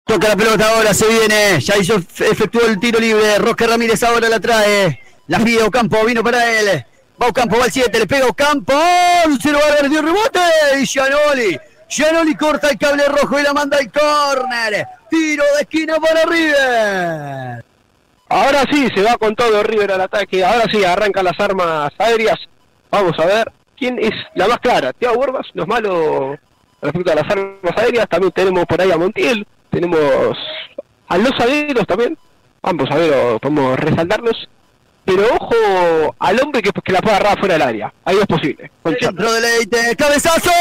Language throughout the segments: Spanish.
Toca la pelota ahora, se viene. Ya efectuó el tiro libre. Roque Ramírez ahora la trae. La pide Ocampo, vino para él. Va Ocampo, va al 7, le pega Ocampo. Lucero Álvarez dio rebote. Y Gianoli corta el cable rojo y la manda al córner. Tiro de esquina para River. Ahora sí, se va con todo River al ataque. Ahora sí, arrancan las armas aéreas. Vamos a ver quién es la más clara. Thiago Borbas, no es malo respecto a las armas aéreas. También tenemos por ahí a Montiel. Tenemos a los zagueros también. Ambos zagueros podemos resaltarlos. Pero ojo al hombre que la pueda agarrar fuera del área. Ahí es posible. Centro de Leite. ¡Cabezazo!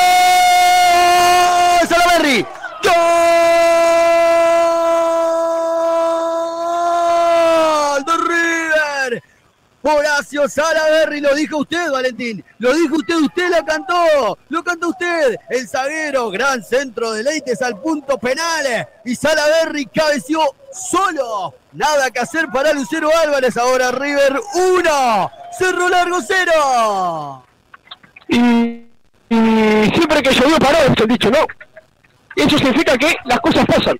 ¡Salaverry! ¡Gol de River! Horacio Salaverry, lo dijo usted, Valentín. Lo dijo usted lo cantó. Lo cantó usted. El zaguero, gran centro de Leites al punto penal. Y Salaverry cabeció solo. Nada que hacer para Lucero Álvarez. Ahora River 1. Cerro Largo 0. Y siempre que llovió paró, es el dicho, ¿no? Eso significa que las cosas pasan.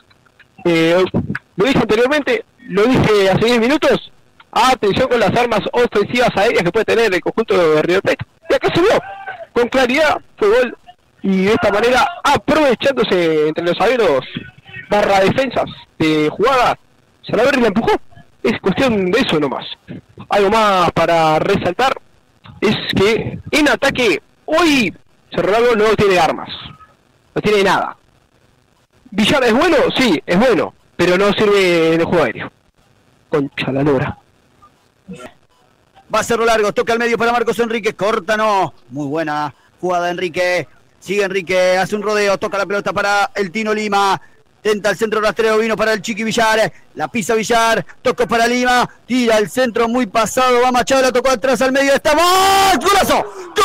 Lo dije anteriormente, lo dije hace 10 minutos. Atención con las armas ofensivas aéreas que puede tener el conjunto de River Plate. Y acá se vio, con claridad, fue gol. Y de esta manera, aprovechándose entre los zagueros barra defensas de jugada, Salaverry la empujó. Es cuestión de eso nomás. Algo más para resaltar es que en ataque hoy Cerro Largo no tiene armas, no tiene nada. Villar es bueno, sí, es bueno, pero no sirve en el juego aéreo. Concha la lora. Va Cerro Largo, toca al medio para Marcos Enrique, corta no. Muy buena jugada Enrique. Sigue Enrique, hace un rodeo, toca la pelota para el Tino Lima. Tenta el centro rastreo, vino para el Chiqui Villar. La pisa Villar, tocó para Lima. Tira el centro muy pasado, va Machado, la tocó atrás al medio. ¡Está mal! ¡Golazo!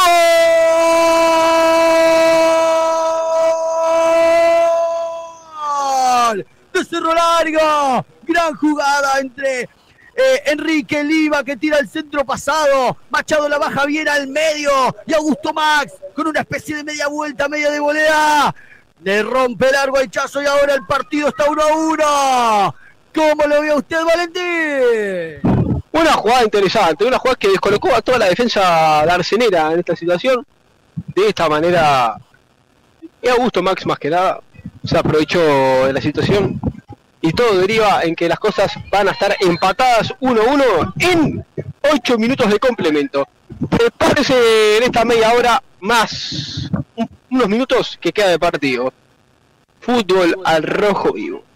¡Gol! De Cerro Largo. Gran jugada entre Enrique Lima, que tira el centro pasado. Machado la baja bien al medio. Y Augusto Max con una especie de media vuelta, media de volea. Le rompe largo el Chazo y ahora el partido está 1-1. ¿Cómo lo ve usted, Valentín? Una jugada interesante, una jugada que descolocó a toda la defensa darcenera en esta situación. De esta manera, y Augusto Max más que nada se aprovechó de la situación. Y todo deriva en que las cosas van a estar empatadas 1-1 en 8 minutos de complemento. Prepárese en esta media hora más unos minutos que queda de partido. Fútbol al rojo vivo.